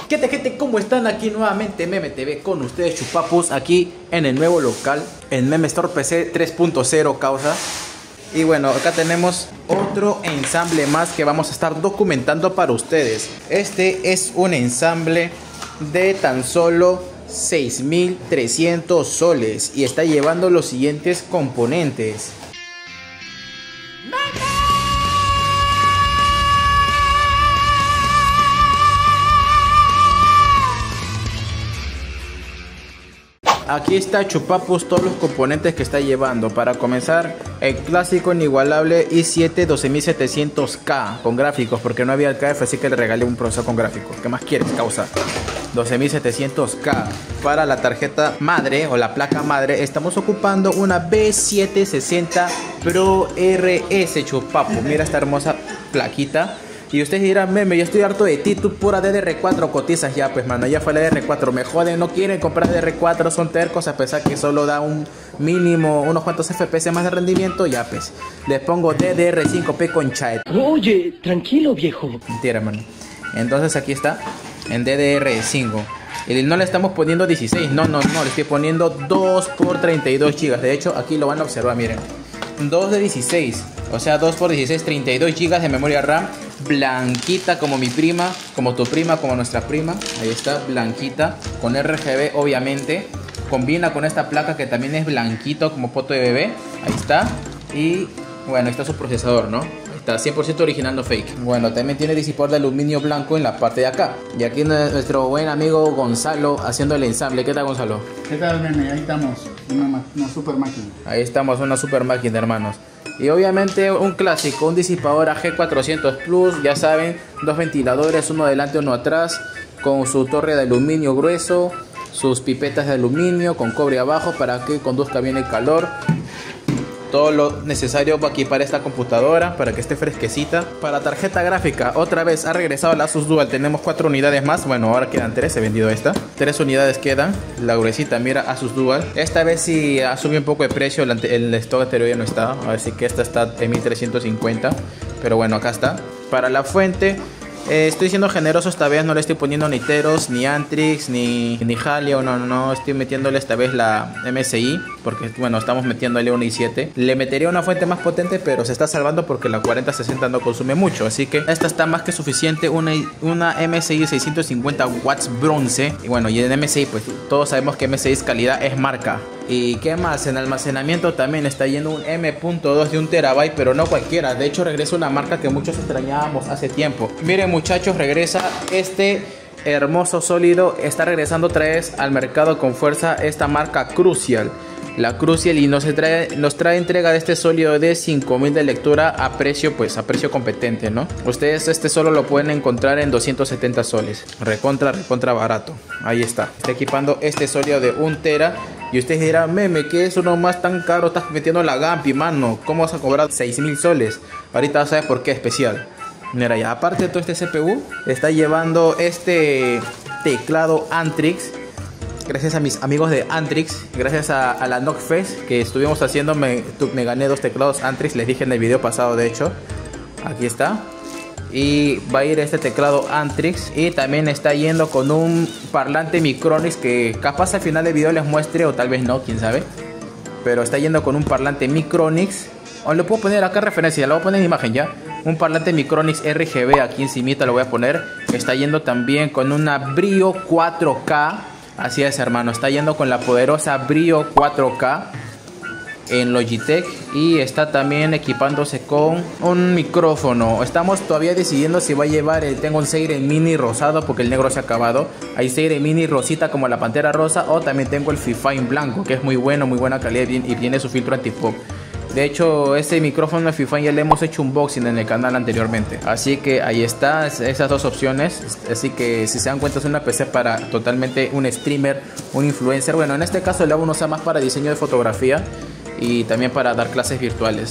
¿Qué tal, gente? ¿Cómo están? Aquí nuevamente Meme TV con ustedes, chupapus, aquí en el nuevo local, en Meme Store PC 3.0, causa. Y bueno, acá tenemos otro ensamble más que vamos a estar documentando para ustedes. Este es un ensamble de tan solo 6.300 soles y está llevando los siguientes componentes. Aquí está, chupapus, todos los componentes que está llevando. Para comenzar, el clásico inigualable i7 12700K con gráficos, porque no había el KF, así que le regalé un procesador con gráficos. ¿Qué más quieres, causa? 12700K. Para la tarjeta madre o la placa madre estamos ocupando una B760 Pro RS, chupapus. Mira esta hermosa plaquita. Y ustedes dirán, Meme, yo estoy harto de ti, tú pura DDR4 cotizas ya, pues mano, ya fue la DDR4, me joden, no quieren comprar DDR4, son tercos a pesar que solo da un mínimo, unos cuantos FPS más de rendimiento, ya pues, les pongo DDR5P con chat. Oye, tranquilo, viejo. Mentira, mano. Entonces aquí está, en DDR5. Y no le estamos poniendo 16, no, le estoy poniendo 2 por 32 GB, de hecho aquí lo van a observar, miren. 2 de 16, o sea 2 por 16, 32 GB de memoria RAM, blanquita como mi prima, como tu prima, como nuestra prima. Ahí está, blanquita, con RGB obviamente. Combina con esta placa que también es blanquito como poto de bebé. Ahí está. Y bueno, ahí está su procesador, ¿no? Ahí está, 100% original, no fake. Bueno, también tiene disipador de aluminio blanco en la parte de acá. Y aquí nuestro buen amigo Gonzalo haciendo el ensamble. ¿Qué tal, Gonzalo? ¿Qué tal, Meme? Ahí estamos, una super máquina. Ahí estamos, una super máquina, hermanos. Y obviamente un clásico, un disipador AG400 Plus, ya saben, dos ventiladores, uno adelante, uno atrás, con su torre de aluminio grueso, sus pipetas de aluminio con cobre abajo para que conduzca bien el calor. Todo lo necesario para equipar esta computadora para que esté fresquecita. Para tarjeta gráfica, otra vez ha regresado la Asus Dual. Tenemos 4 unidades más. Bueno, ahora quedan 3. He vendido esta. 3 unidades quedan. La gruesita, mira, Asus Dual. Esta vez sí ha subido un poco de precio. El stock anterior ya no está. Así que esta está en 1350. Pero bueno, acá está. Para la fuente, estoy siendo generoso esta vez. No le estoy poniendo ni Teros, ni Antrix, ni Halio. No. Estoy metiéndole esta vez la MSI. Porque bueno, estamos metiéndole un i7. Le metería una fuente más potente, pero se está salvando porque la 4060 no consume mucho. Así que esta está más que suficiente. Una MSI de 650 watts bronce. Y bueno, y en MSI, pues todos sabemos que MSI es calidad, es marca. Y qué más, en almacenamiento también está yendo un M.2 de 1 TB, pero no cualquiera. De hecho regresa una marca que muchos extrañábamos hace tiempo. Miren, muchachos, regresa este hermoso sólido. Está regresando otra vez al mercado con fuerza esta marca Crucial. La Crucial, y nos trae entrega de este sólido de 5000 de lectura a precio, pues a precio competente, ¿no? Ustedes este solo lo pueden encontrar en 270 soles. Recontra barato. Ahí está. Está equipando este sólido de 1 tera. Y ustedes dirán, Meme, ¿qué es uno más tan caro? Estás metiendo la Gampi, mano. ¿Cómo vas a cobrar 6000 soles? Ahorita vas a ver por qué es especial. Mira, ya aparte de todo este CPU, está llevando este teclado Antrix. Gracias a mis amigos de Antrix, gracias a la Knockfest que estuvimos haciendo, me gané 2 teclados Antrix. Les dije en el video pasado, de hecho. Aquí está. Y va a ir este teclado Antrix. Y también está yendo con un parlante Micronix que capaz al final del video les muestre, o tal vez no, quién sabe. Pero está yendo con un parlante Micronix. O lo puedo poner acá referencia, lo voy a poner en imagen ya. Un parlante Micronix RGB aquí encimita lo voy a poner. Está yendo también con una Brio 4K. Así es, hermano, está yendo con la poderosa Brio 4K en Logitech. Y está también equipándose con un micrófono. Estamos todavía decidiendo si va a llevar tengo un Seire Mini rosado porque el negro se ha acabado. Hay Seire Mini rosita como la Pantera Rosa. O también tengo el Fifine blanco, que es muy bueno, muy buena calidad y tiene su filtro anti-pop. De hecho, este micrófono de Fifine ya le hemos hecho unboxing en el canal anteriormente. Así que ahí está, esas dos opciones. Así que si se dan cuenta es una PC para totalmente un streamer, un influencer. Bueno, en este caso el uno usa más para diseño de fotografía y también para dar clases virtuales.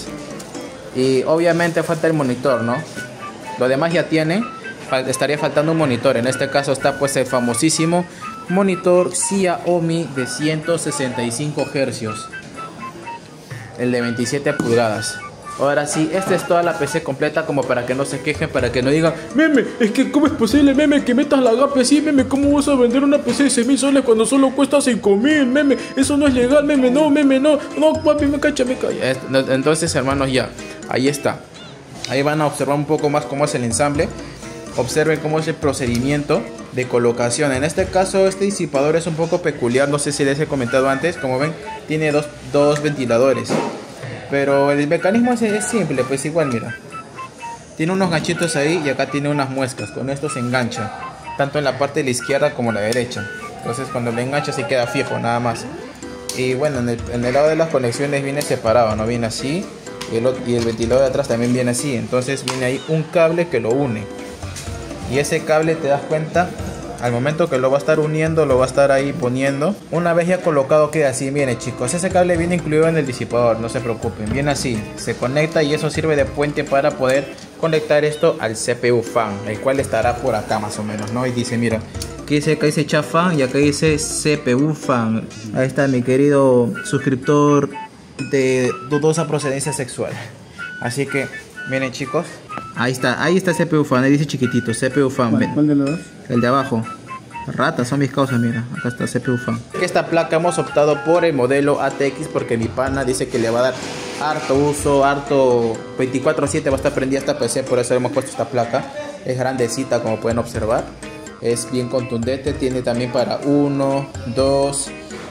Y obviamente falta el monitor, ¿no? Lo demás ya tiene. Estaría faltando un monitor. En este caso está pues el famosísimo monitor Xiaomi de 165 Hz. El de 27 pulgadas. Ahora sí, esta es toda la PC completa, como para que no se quejen, para que no digan: meme, es que ¿cómo es posible, meme, que metas la GAP así, meme? ¿Cómo vas a vender una PC de 6.000 soles cuando solo cuesta 5.000, meme? Eso no es legal, meme, no, papi, me cacha. Entonces, hermanos, ya, ahí está. Ahí van a observar un poco más cómo es el ensamble. Observen cómo es el procedimiento de colocación. En este caso, este disipador es un poco peculiar, no sé si les he comentado antes. Como ven, tiene dos ventiladores, pero el mecanismo es simple, pues igual, mira. Tiene unos ganchitos ahí y acá tiene unas muescas. Con esto se engancha, tanto en la parte de la izquierda como la derecha. Entonces cuando le engancha se queda fijo, nada más. Y bueno, en el lado de las conexiones viene separado, no viene así. Y el ventilador de atrás también viene así. Entonces viene ahí un cable que lo une. Y ese cable, te das cuenta, al momento que lo va a estar uniendo, lo va a estar ahí poniendo. Una vez ya colocado queda así. Miren, chicos, ese cable viene incluido en el disipador, no se preocupen. Viene así, se conecta y eso sirve de puente para poder conectar esto al CPU fan, el cual estará por acá más o menos, ¿no? Y dice, mira, aquí dice, acá dice chat fan y acá dice CPU fan. Ahí está mi querido suscriptor de dudosa procedencia sexual. Así que, miren, chicos, ahí está CPU fan, ahí dice chiquitito, CPU fan. ¿Cuál de los dos? El de abajo. Ratas son mis causas, mira, acá está CPU fan. Esta placa hemos optado por el modelo ATX porque mi pana dice que le va a dar harto uso, harto 24/7 va a estar prendida esta PC, por eso hemos puesto esta placa. Es grandecita, como pueden observar. Es bien contundente, tiene también para 1, 2,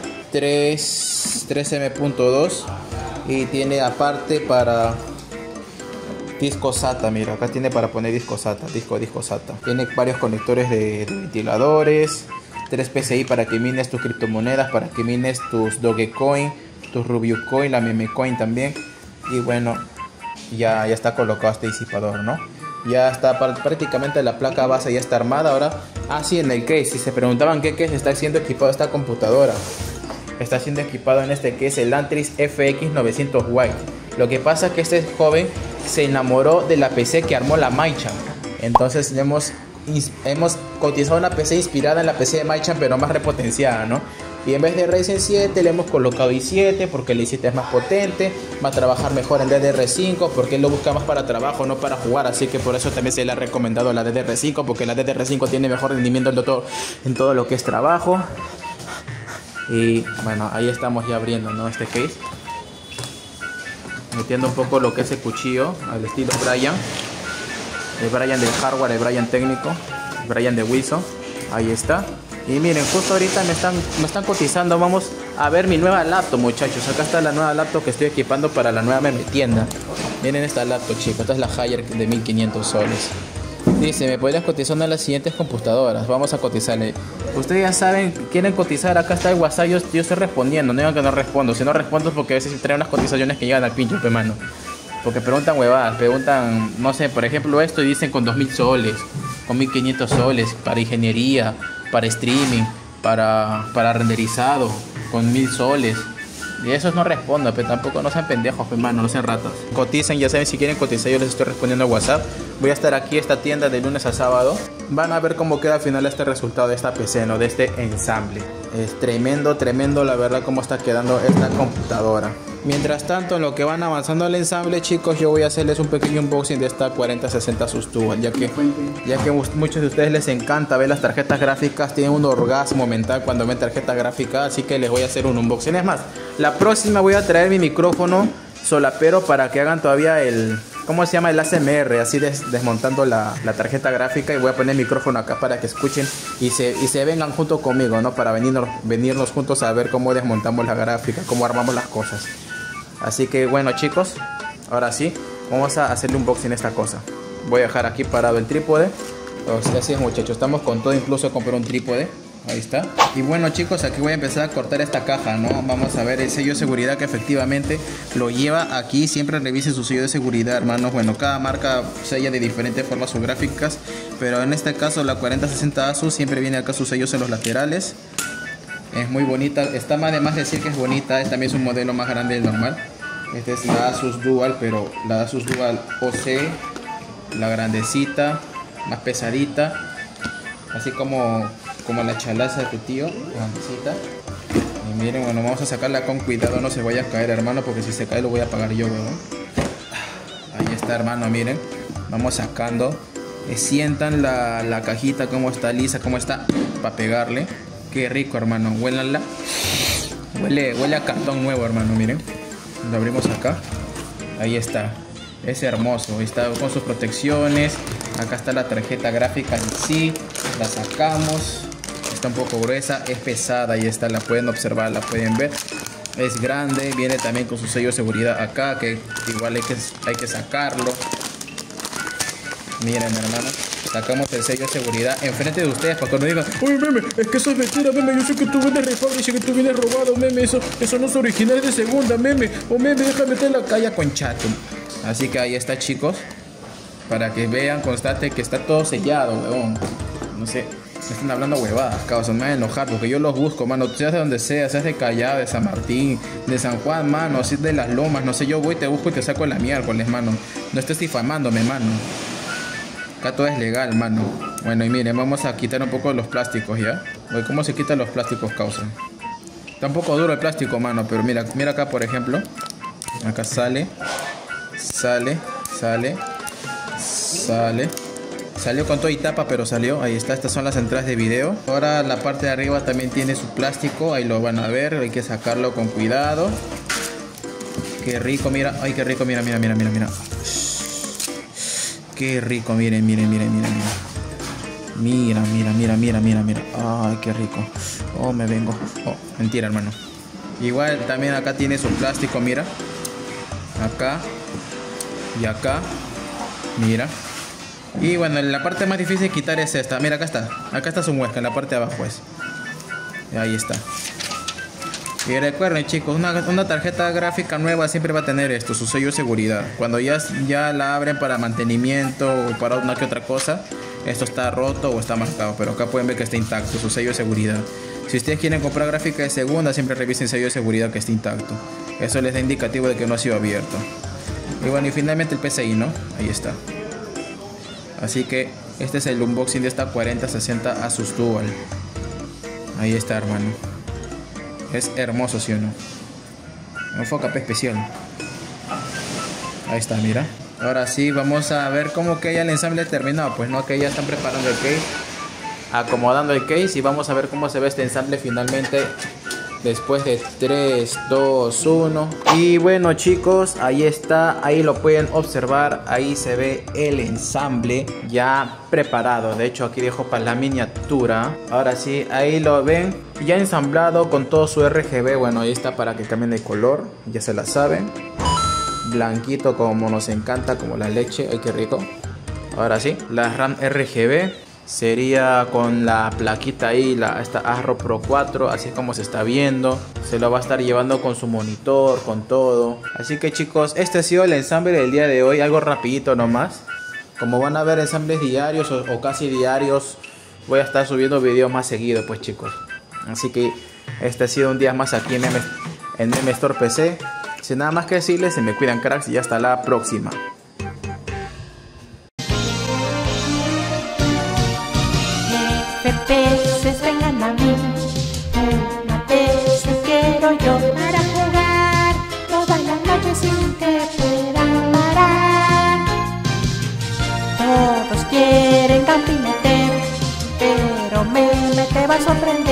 3 M.2 y tiene aparte para disco SATA. Mira, acá tiene para poner disco SATA, disco SATA. Tiene varios conectores de ventiladores, 3 PCI para que mines tus criptomonedas, para que mines tus Dogecoin, tus Rubicoin, la Memecoin también. Y bueno, ya está colocado este disipador, ¿no? Ya está prácticamente la placa base, ya está armada. Ahora, sí, en el case, si se preguntaban qué case está siendo equipado esta computadora, está siendo equipado en este case, el Antris FX 900 White. Lo que pasa es que este joven se enamoró de la PC que armó la Maichan. Entonces hemos cotizado una PC inspirada en la PC de Maichan, pero más repotenciada, ¿no? Y en vez de Ryzen 7 le hemos colocado i7 porque el i7 es más potente, va a trabajar mejor en DDR5 porque él lo busca más para trabajo, no para jugar. Así que por eso también se le ha recomendado la DDR5, porque la DDR5 tiene mejor rendimiento en todo lo que es trabajo. Y bueno, ahí estamos ya abriendo, ¿no? Este case, metiendo un poco lo que es el cuchillo al estilo Brian. El Brian del hardware, el Brian técnico, el Brian de Wilson. Ahí está. Y miren, justo ahorita me están cotizando. Vamos a ver mi nueva laptop, muchachos. Acá está la nueva laptop que estoy equipando para la nueva meme tienda. Miren esta laptop, chicos. Esta es la Haier de 1500 soles. Dice, me podrías cotizar una de las siguientes computadoras. Vamos a cotizarle. Ustedes ya saben, quieren cotizar. Acá está el WhatsApp. Yo estoy respondiendo. No digan que no respondo. Si no respondo es porque a veces traen unas cotizaciones que llegan al pincho, mano. Porque preguntan huevadas. Preguntan, no sé, por ejemplo esto y dicen con 2.000 soles, con 1.500 soles para ingeniería, para streaming, para renderizado, con 1.000 soles. Y esos no respondo, pero tampoco no sean pendejos, hermano, no sean ratas. Coticen, ya saben, si quieren cotizar yo les estoy respondiendo a WhatsApp. Voy a estar aquí esta tienda de lunes a sábado. Van a ver cómo queda al final este resultado de esta PC, ¿no? De este ensamble. Es tremendo, la verdad, cómo está quedando esta computadora. Mientras tanto, en lo que van avanzando el ensamble, chicos, yo voy a hacerles un pequeño unboxing de esta 4060 Sus Dual, ya que muchos de ustedes les encanta ver las tarjetas gráficas, tienen un orgasmo mental cuando ven tarjeta gráfica, así que les voy a hacer un unboxing. Es más, la próxima voy a traer mi micrófono solapero para que hagan todavía el, ¿cómo se llama? El ASMR, así desmontando la tarjeta gráfica, y voy a poner el micrófono acá para que escuchen y se vengan junto conmigo, ¿no? Para venirnos juntos a ver cómo desmontamos la gráfica, cómo armamos las cosas. Así que bueno, chicos, ahora sí, vamos a hacerle un unboxing a esta cosa. Voy a dejar aquí parado el trípode. Así es, muchachos, estamos con todo, incluso compré un trípode. Ahí está. Y bueno, chicos, aquí voy a empezar a cortar esta caja, ¿no? Vamos a ver el sello de seguridad que efectivamente lo lleva aquí. Siempre revisen su sello de seguridad, hermanos. Bueno, cada marca sella de diferentes formas sus gráficas, pero en este caso la 4060 Asus siempre viene acá sus sellos en los laterales. Es muy bonita, está más de más decir que es bonita. Este también es un modelo más grande del normal. Este es la Asus Dual, pero la Asus Dual OC, la grandecita, más pesadita, así como la chalaza de tu tío, grandecita. Y miren, bueno, vamos a sacarla con cuidado, no se vaya a caer, hermano, porque si se cae lo voy a pagar yo, weón. está, hermano, miren. Vamos sacando. Sientan la cajita como está lisa, como está, para pegarle. Qué rico, hermano. Huélanla. Huele a cartón nuevo, hermano, miren. Lo abrimos acá. Ahí está. Es hermoso. Está con sus protecciones. Acá está la tarjeta gráfica en sí. La sacamos. Está un poco gruesa. Es pesada. Ahí está. La pueden observar. La pueden ver. Es grande. Viene también con su sello de seguridad acá. Que igual hay que sacarlo. Miren, hermano, sacamos el sello de seguridad enfrente de ustedes para que no digan: oye, meme, es que eso es mentira, meme, yo sé que tú vienes refable, sé que tú vienes robado, meme, eso no es original, es de segunda, meme, o meme, déjame meter la calle con chato. Así que ahí está, chicos, para que vean, constate que está todo sellado, weón. No sé, me están hablando huevadas, causa, me van a enojar porque yo los busco, mano, seas de donde sea, seas de Callao, de San Martín, de San Juan, mano, si es de Las Lomas, no sé, yo voy, te busco y te saco la miércoles, mano. No estés difamándome, mano. Acá todo es legal, mano. Bueno, y miren, vamos a quitar un poco los plásticos, ¿ya? Oye, ¿cómo se quitan los plásticos, causa? Está un poco duro el plástico, mano, pero mira acá, por ejemplo. Acá sale. Salió con todo y tapa, pero salió. Ahí está, estas son las entradas de video. Ahora la parte de arriba también tiene su plástico. Ahí lo van a ver, hay que sacarlo con cuidado. Qué rico, mira. Ay, qué rico, mira. Qué rico, miren. Mira. Ay, qué rico. Oh, me vengo. Oh, mentira, hermano. Igual también acá tiene su plástico, mira. Acá. Y acá. Mira. Y bueno, la parte más difícil de quitar es esta. Mira, acá está. Acá está su muesca, en la parte de abajo, pues. Ahí está. Y recuerden, chicos, una tarjeta gráfica nueva siempre va a tener esto, su sello de seguridad. Cuando ya la abren para mantenimiento o para una que otra cosa, esto está roto o está marcado, pero acá pueden ver que está intacto, su sello de seguridad. Si ustedes quieren comprar gráfica de segunda, siempre revisen el sello de seguridad que esté intacto. Eso les da indicativo de que no ha sido abierto. Y bueno, y finalmente el PCI, ¿no? Ahí está. Así que este es el unboxing de esta 4060 Asus Dual. Ahí está, hermano. Es hermoso, ¿sí o no? Enfoca especial. Ahí está, mira. Ahora sí, vamos a ver cómo que ya el ensamble terminado. Pues no, que ya están preparando el case, acomodando el case, y vamos a ver cómo se ve este ensamble finalmente después de 3, 2, 1. Y bueno, chicos, ahí está, ahí lo pueden observar, ahí se ve el ensamble ya preparado. De hecho, aquí dejo para la miniatura. Ahora sí, ahí lo ven, ya ensamblado con todo su RGB. Bueno, ahí está para que cambien de color, ya se la saben. Blanquito como nos encanta, como la leche. Ay, qué rico. Ahora sí, la RAM RGB sería con la plaquita ahí, esta ASRock Pro 4, así es como se está viendo. Se lo va a estar llevando con su monitor, con todo. Así que, chicos, este ha sido el ensamble del día de hoy, algo rapidito nomás. Como van a ver ensambles diarios o casi diarios, voy a estar subiendo videos más seguido, pues, chicos. Así que este ha sido un día más aquí en Meme Store PC. Sin nada más que decirles, se me cuidan, cracks, y hasta la próxima. Peces vengan a mí, una vez quiero yo para jugar todas las noches sin que puedan parar. Todos quieren Gambi meter, pero Meme te va a sorprender.